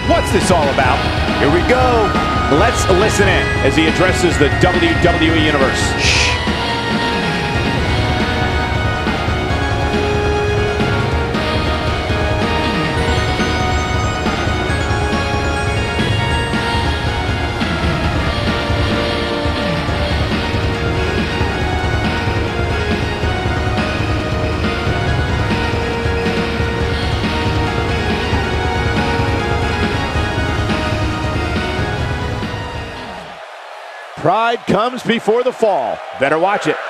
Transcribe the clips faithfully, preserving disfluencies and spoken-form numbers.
What's this all about? Here we go. Let's listen in as he addresses the W W E Universe. Shh. Pride comes before the fall. Better watch it.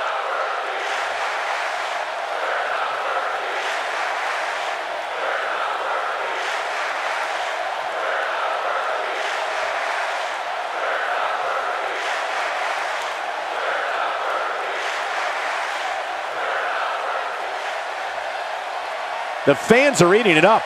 The fans are eating it up.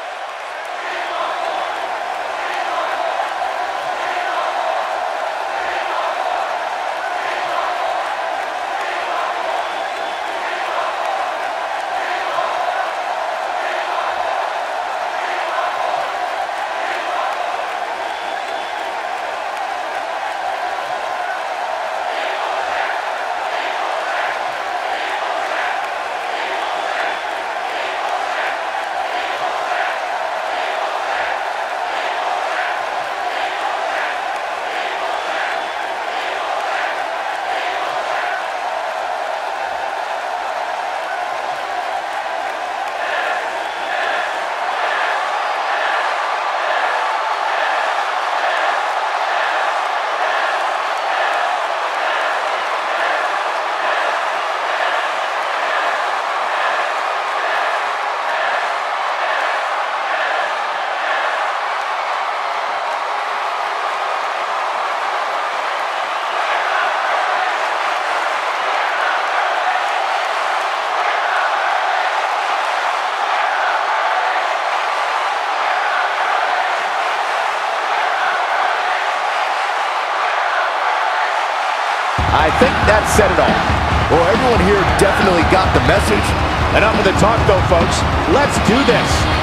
I think that said it all. Well, everyone here definitely got the message. Enough of the talk, though, folks. Let's do this.